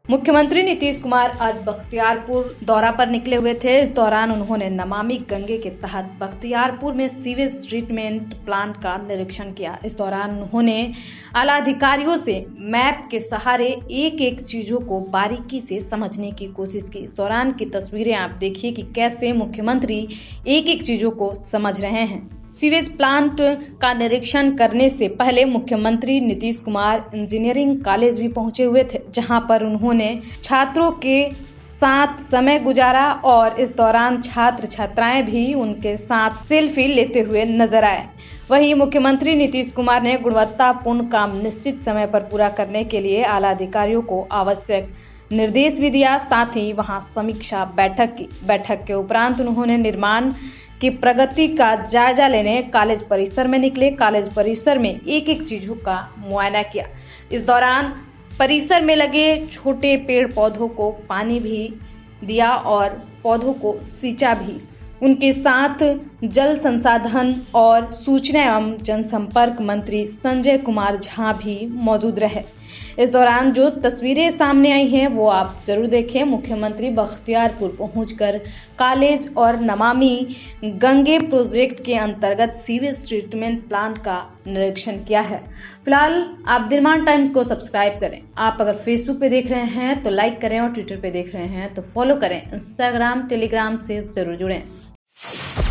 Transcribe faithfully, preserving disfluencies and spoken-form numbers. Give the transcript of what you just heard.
मुख्यमंत्री नीतीश कुमार आज बख्तियारपुर दौरा पर निकले हुए थे। इस दौरान उन्होंने नमामि गंगे के तहत बख्तियारपुर में सीवेज ट्रीटमेंट प्लांट का निरीक्षण किया। इस दौरान उन्होंने आला अधिकारियों से मैप के सहारे एक एक चीजों को बारीकी से समझने की कोशिश की। इस दौरान की तस्वीरें आप देखिए कि कैसे मुख्यमंत्री एक एक चीजों को समझ रहे हैं। सीवेज प्लांट का निरीक्षण करने से पहले मुख्यमंत्री नीतीश कुमार इंजीनियरिंग कॉलेज भी पहुंचे हुए थे, जहां पर उन्होंने छात्रों के साथ समय गुजारा और इस दौरान छात्र छात्राएं भी उनके साथ सेल्फी लेते हुए नजर आए। वहीं मुख्यमंत्री नीतीश कुमार ने गुणवत्तापूर्ण काम निश्चित समय पर पूरा करने के लिए आला अधिकारियों को आवश्यक निर्देश भी दिया। साथ ही वहां समीक्षा बैठक की। बैठक के उपरांत उन्होंने निर्माण की प्रगति का जायजा लेने कॉलेज परिसर में निकले। कॉलेज परिसर में एक एक चीजों का मुआयना किया। इस दौरान परिसर में लगे छोटे पेड़ पौधों को पानी भी दिया और पौधों को सींचा भी। उनके साथ जल संसाधन और सूचना एवं जनसंपर्क मंत्री संजय कुमार झा भी मौजूद रहे। इस दौरान जो तस्वीरें सामने आई हैं वो आप जरूर देखें। मुख्यमंत्री बख्तियारपुर पहुंचकर कॉलेज और नमामि गंगे प्रोजेक्ट के अंतर्गत सीवेज ट्रीटमेंट प्लांट का निरीक्षण किया है। फिलहाल आप दिनमान टाइम्स को सब्सक्राइब करें। आप अगर फेसबुक पे देख रहे हैं तो लाइक करें और ट्विटर पे देख रहे हैं तो फॉलो करें। इंस्टाग्राम टेलीग्राम से जरूर जुड़ें।